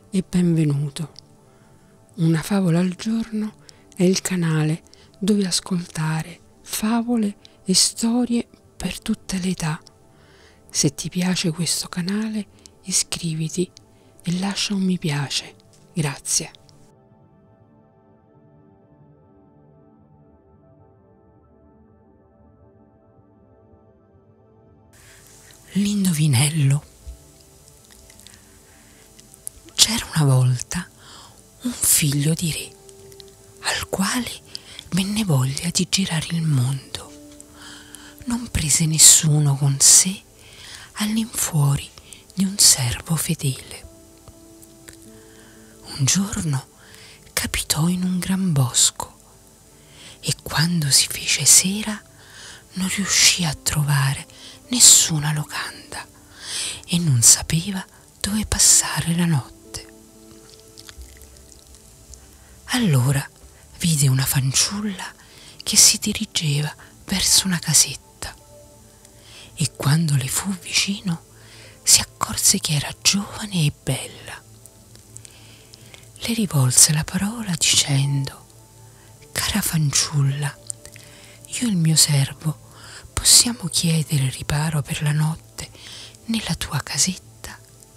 e benvenuto. Una favola al giorno è il canale dove ascoltare favole e storie per tutte le età. Se ti piace questo canale, iscriviti e lascia un mi piace. Grazie. L'indovinello. C'era una volta un figlio di re, al quale venne voglia di girare il mondo. Non prese nessuno con sé all'infuori di un servo fedele. Un giorno capitò in un gran bosco e quando si fece sera non riuscì a trovare nessuna locanda e non sapeva dove passare la notte. Allora vide una fanciulla che si dirigeva verso una casetta e quando le fu vicino si accorse che era giovane e bella. Le rivolse la parola dicendo: «Cara fanciulla, io e il mio servo possiamo chiedere riparo per la notte nella tua casetta?»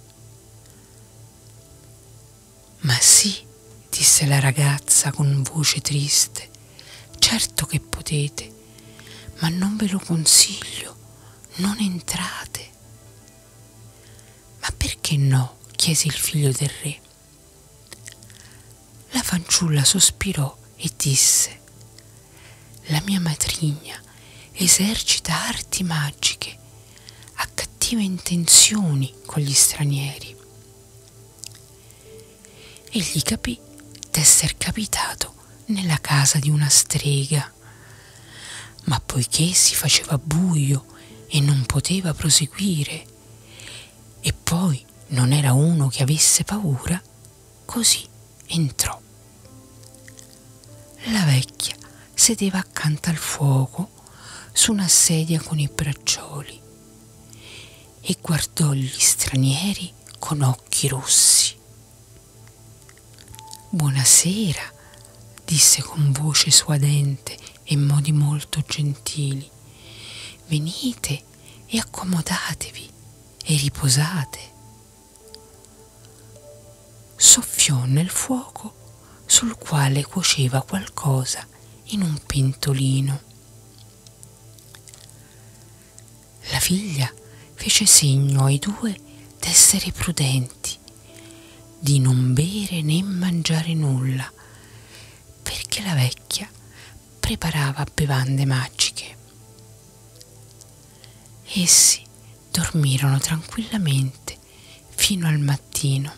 «Ma sì», disse la ragazza con voce triste, «certo che potete, ma non ve lo consiglio, non entrate». «Ma perché no?» chiese il figlio del re. La fanciulla sospirò e disse: «La mia matrigna esercita arti magiche, ha cattive intenzioni con gli stranieri». Egli capì d'esser capitato nella casa di una strega, ma poiché si faceva buio e non poteva proseguire, e poi non era uno che avesse paura, così entrò. La vecchia sedeva accanto al fuoco su una sedia con i braccioli e guardò gli stranieri con occhi rossi. «Buonasera», disse con voce suadente e modi molto gentili, «venite e accomodatevi e riposate». Soffiò nel fuoco sul quale cuoceva qualcosa in un pentolino. La figlia fece segno ai due d'essere prudenti, di non bere né mangiare nulla, perché la vecchia preparava bevande magiche. Essi dormirono tranquillamente fino al mattino.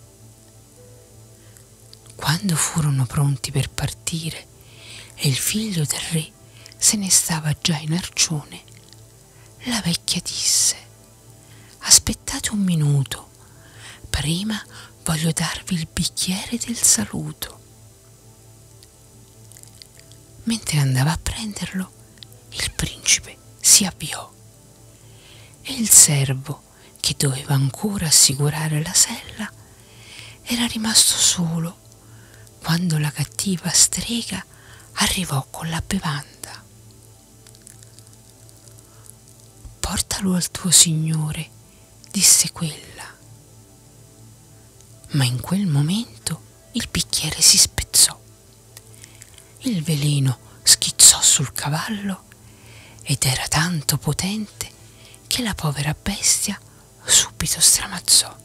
Quando furono pronti per partire e il figlio del re se ne stava già in arcione, la vecchia disse: «Aspettate un minuto, prima voglio darvi il bicchiere del saluto». Mentre andava a prenderlo, il principe si avviò e il servo, che doveva ancora assicurare la sella, era rimasto solo quando la cattiva strega arrivò con la bevanda. «Portalo al tuo signore», disse quella. Ma in quel momento il bicchiere si spezzò, il veleno schizzò sul cavallo ed era tanto potente che la povera bestia subito stramazzò.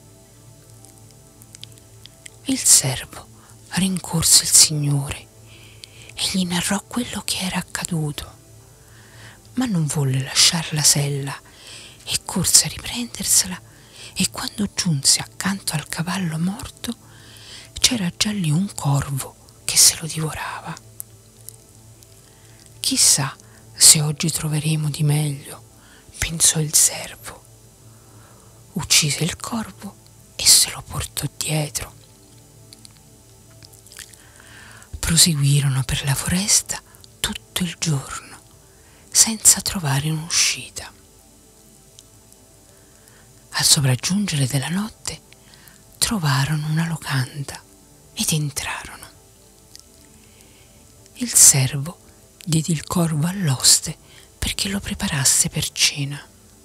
Il servo rincorse il signore e gli narrò quello che era accaduto, ma non volle lasciar la sella e corse a riprendersela, e quando giunse accanto al cavallo morto c'era già lì un corvo che se lo divorava. «Chissà se oggi troveremo di meglio», pensò il servo. Uccise il corvo e se lo portò dietro. Proseguirono per la foresta tutto il giorno senza trovare un'uscita. Al sopraggiungere della notte trovarono una locanda ed entrarono. Il servo diede il corvo all'oste perché lo preparasse per cena.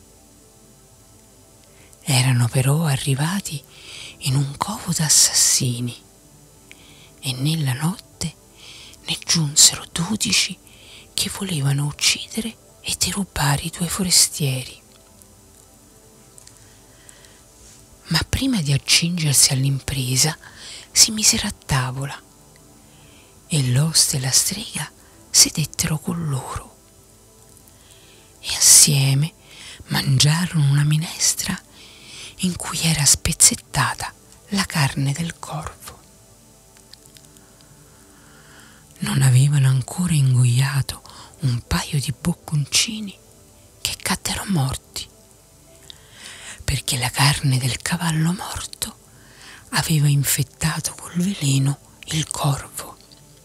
Erano però arrivati in un covo d'assassini e nella notte ne giunsero 12 che volevano uccidere e derubare i 2 forestieri. Ma prima di accingersi all'impresa si misero a tavola e l'oste e la strega sedettero con loro e assieme mangiarono una minestra in cui era spezzettata la carne del corvo. Non avevano ancora ingoiato un paio di bocconcini che caddero morti, perché la carne del cavallo morto aveva infettato col veleno il corvo.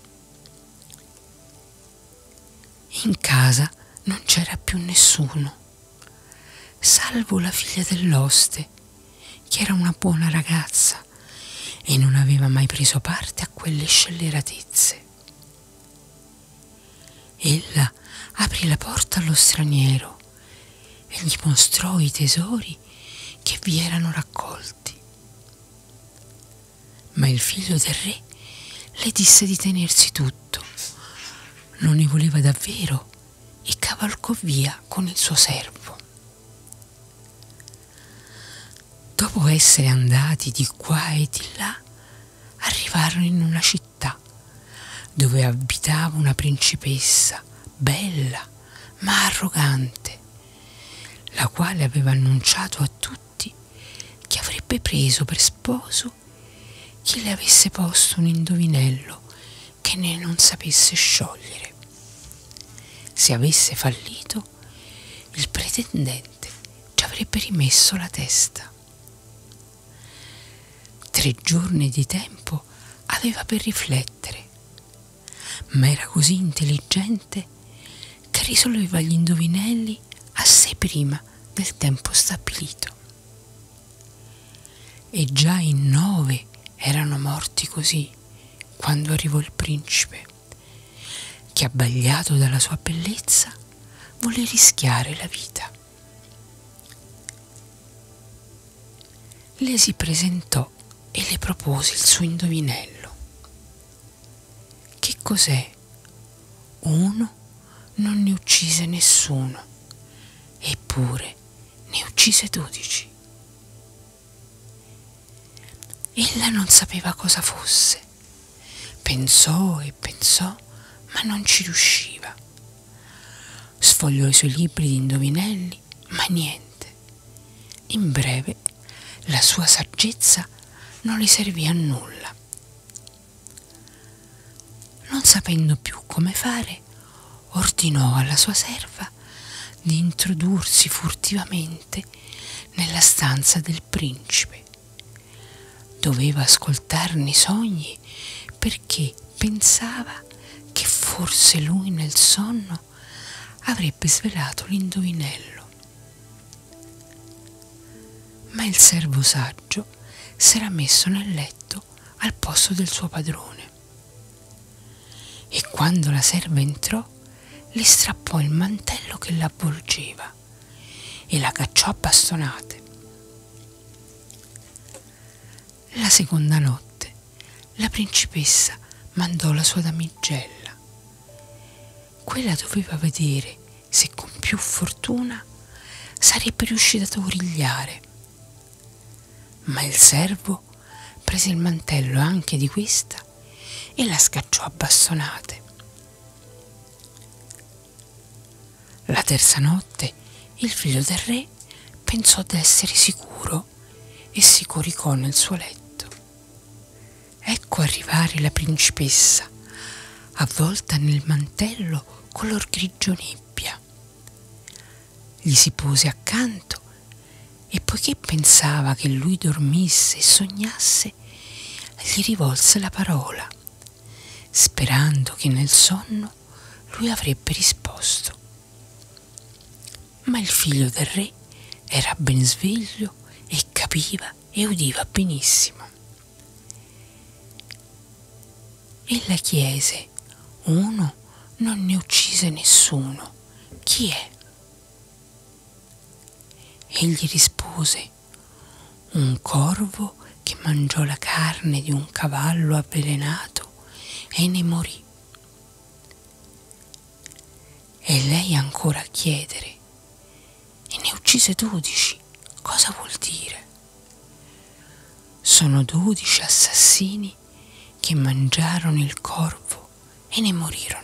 In casa non c'era più nessuno, salvo la figlia dell'oste, che era una buona ragazza e non aveva mai preso parte a quelle scelleratezze. Ella aprì la porta allo straniero e gli mostrò i tesori che vi erano raccolti. Ma il figlio del re le disse di tenersi tutto, non ne voleva davvero e cavalcò via con il suo servo. Dopo essere andati di qua e di là, arrivarono in una città dove abitava una principessa bella ma arrogante, la quale aveva annunciato a tutti che avrebbe preso per sposo chi le avesse posto un indovinello che ne non sapesse sciogliere. Se avesse fallito, il pretendente ci avrebbe rimesso la testa. 3 giorni di tempo aveva per riflettere, ma era così intelligente che risolveva gli indovinelli assai prima del tempo stabilito. E già in 9 erano morti così quando arrivò il principe, che abbagliato dalla sua bellezza volle rischiare la vita. Le si presentò e le propose il suo indovinello. Che cos'è? 1 non ne uccise nessuno, eppure ne uccise 12. Ella non sapeva cosa fosse, pensò e pensò, ma non ci riusciva. Sfogliò i suoi libri di indovinelli, ma niente. In breve, la sua saggezza non le servì a nulla. Non sapendo più come fare, ordinò alla sua serva di introdursi furtivamente nella stanza del principe. Doveva ascoltarne i sogni perché pensava che forse lui nel sonno avrebbe svelato l'indovinello. Ma il servo saggio s'era messo nel letto al posto del suo padrone e quando la serva entrò le strappò il mantello che l'avvolgeva e la cacciò a bastonate. La seconda notte la principessa mandò la sua damigella. Quella doveva vedere se con più fortuna sarebbe riuscita ad origliare. Ma il servo prese il mantello anche di questa e la scacciò a bastonate. La terza notte il figlio del re pensò d'essere sicuro e si coricò nel suo letto. Ecco arrivare la principessa, avvolta nel mantello color grigio nebbia. Gli si pose accanto e poiché pensava che lui dormisse e sognasse, gli rivolse la parola, sperando che nel sonno lui avrebbe risposto. Ma il figlio del re era ben sveglio e capiva e udiva benissimo. Ella chiese: uno non ne uccise nessuno, chi è? Egli rispose: un corvo che mangiò la carne di un cavallo avvelenato e ne morì. E lei ancora a chiedere: e ne uccise 12, cosa vuol dire? Sono 12 assassini che mangiarono il corvo e ne morirono.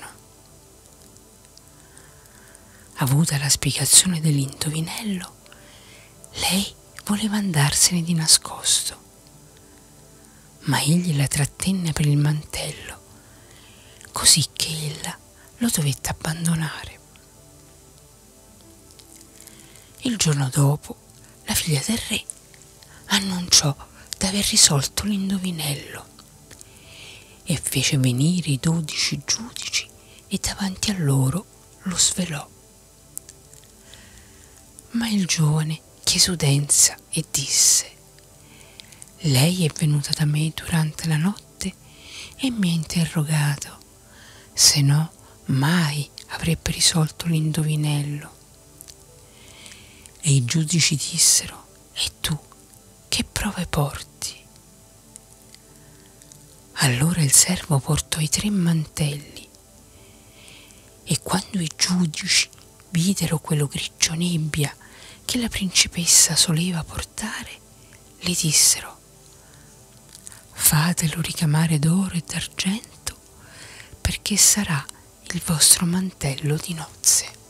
Avuta la spiegazione dell'indovinello, lei voleva andarsene di nascosto, ma egli la trattenne per il mantello, così che ella lo dovette abbandonare. Il giorno dopo, la figlia del re annunciò d'aver risolto l'indovinello e fece venire i 12 giudici e davanti a loro lo svelò. Ma il giovane chiese udenza e disse: lei è venuta da me durante la notte e mi ha interrogato, se no mai avrebbe risolto l'indovinello. E i giudici dissero: e tu che prove porti? Allora il servo portò i 3 mantelli, e quando i giudici videro quello grigio nebbia che la principessa soleva portare, le dissero: fatelo ricamare d'oro e d'argento, perché sarà il vostro mantello di nozze.